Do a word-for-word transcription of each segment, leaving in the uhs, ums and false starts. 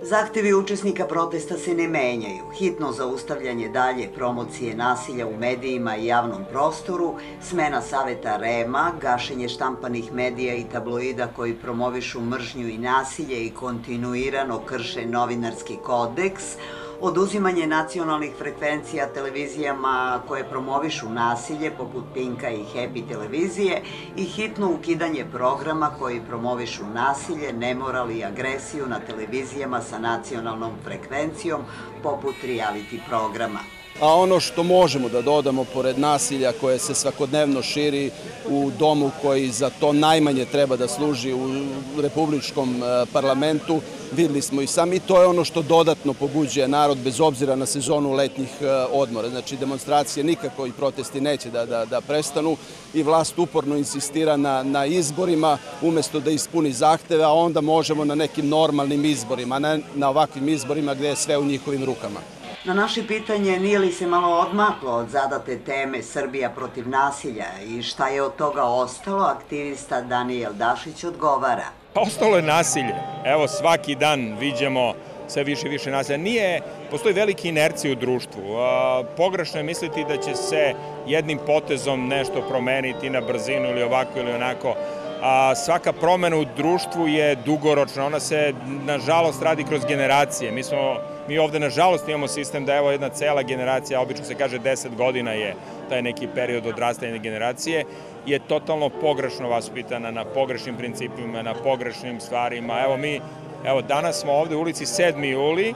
Zahtevi učesnika protesta se ne menjaju. Hitno zaustavljanje dalje promocije nasilja u medijima i javnom prostoru, smena saveta REM-a, gašenje štampanih medija i tabloida koji promovišu mržnju i nasilje i kontinuirano krše novinarski kodeks, oduzimanje nacionalnih frekvencija televizijama koje promovišu nasilje poput Pinka i Happy televizije i hitno ukidanje programa koji promovišu nasilje, nemoral i agresiju na televizijama sa nacionalnom frekvencijom poput reality programa. A ono što možemo da dodamo pored nasilja koje se svakodnevno širi u domu koji za to najmanje treba da služi u republičkom parlamentu, videli smo i sami, to je ono što dodatno pobuđuje narod bez obzira na sezonu letnjih odmora. Znači demonstracije nikako i protesti neće da, da, da prestanu i vlast uporno insistira na, na izborima umesto da ispuni zahteve, a onda možemo na nekim normalnim izborima, a ne na ovakvim izborima gde je sve u njihovim rukama. Na naše pitanje nije li se malo odmaklo od zadate teme Srbija protiv nasilja i šta je od toga ostalo, aktivista Danijel Dašić odgovara. Ostalo je nasilje. Evo svaki dan viđamo sve više i više nasilja. Nije, postoji velika inercija u društvu. Pogrešno je misliti da će se jednim potezom nešto promeniti na brzinu ili ovako ili onako. A svaka promena u društvu je dugoročna, ona se nažalost radi kroz generacije. Mi, smo, mi ovde nažalost imamo sistem da evo jedna cela generacija, obično se kaže deset godina je taj neki period odrastajne generacije, je totalno pogrešno vaspitana na pogrešnim principima, na pogrešnim stvarima. Evo mi, evo danas smo ovde u ulici sedmi juli,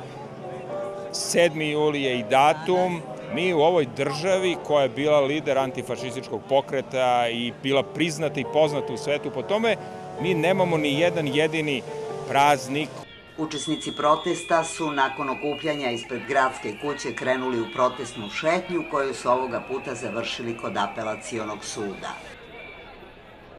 sedmi juli je i datum. Mi u ovoj državi koja je bila lider antifašističkog pokreta i bila priznata i poznata u svetu po tome, mi nemamo ni jedan jedini praznik. Učesnici protesta su nakon okupljanja ispred gradske kuće krenuli u protestnu šetnju koju su ovoga puta završili kod apelacionog suda.